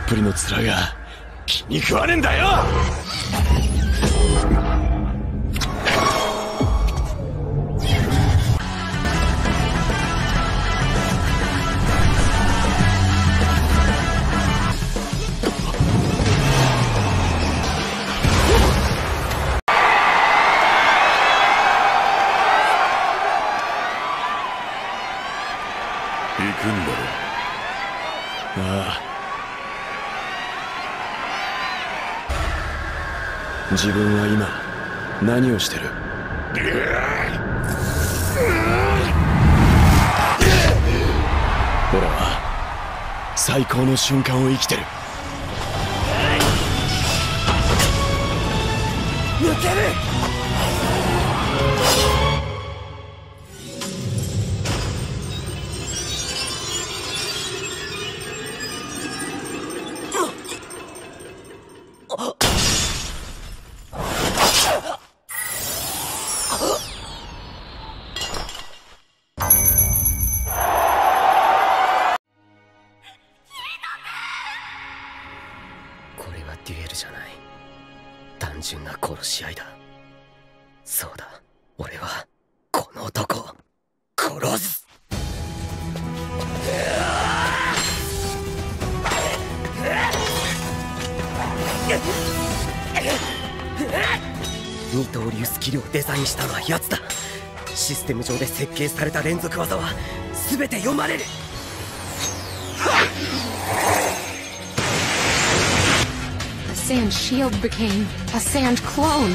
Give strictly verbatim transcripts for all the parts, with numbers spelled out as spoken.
ぷりの面が気に食わねえんだよ。 行くんだろ。 ああ、自分は今何をしてる？俺は最高の瞬間を生きてる。抜ける。 これはデュエルじゃない、単純な殺し合いだ。そうだ、俺はこの男を殺す。二刀流スキルをデザインしたのは奴だ。システム上で設計された連続技は全て読まれる。 A sand shield became a sand clone.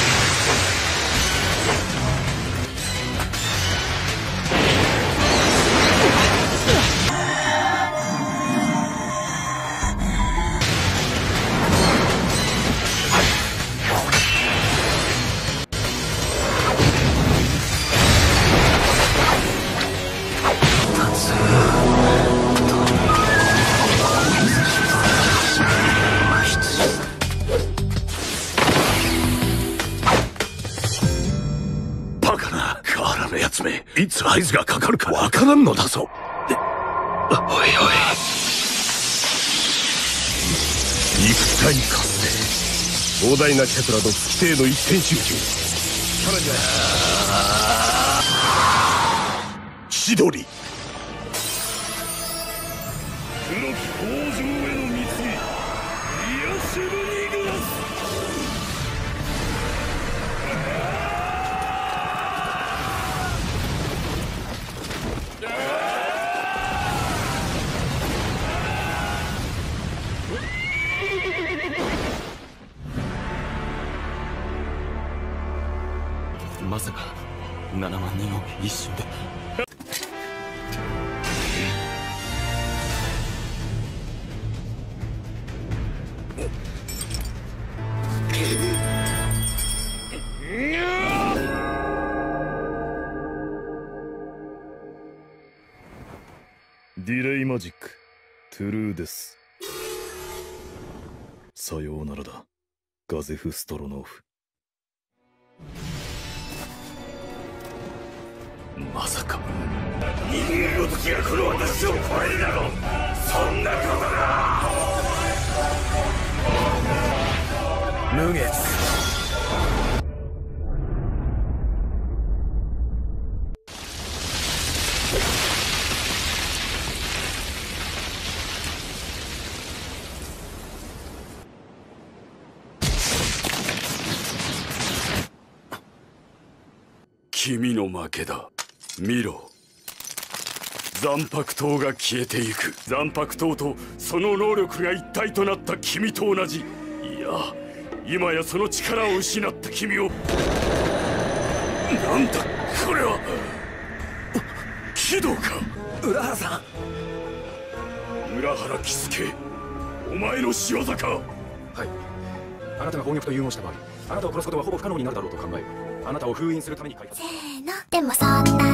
のやつめ、いつ合図がかかるかわからんのだぞ。おいおい、肉体活性、膨大なチャクラと月星の一点集中、さらには千鳥、黒き北条への貢ぎ、イヤシェルニグラス。 まさかななまんにんを一瞬で。 ディレイマジックトゥルーです。さようならだ、ガゼフ・ストロノフ。まさか人間ごときがこの私を超えるだろう。そんなことだ。無月、君の負けだ。見ろ、残白刀が消えていく。残白刀とその能力が一体となった君と同じ。いや、今やその力を失った君を。なんだこれは。鬼道か。 浦原さん。浦原喜助、お前の仕業か。 はい。あなたが宝玉と融合した場合、あなたを殺すことはほぼ不可能になるだろうと考え、あなたを封印するために開発。 せーの、でもそんな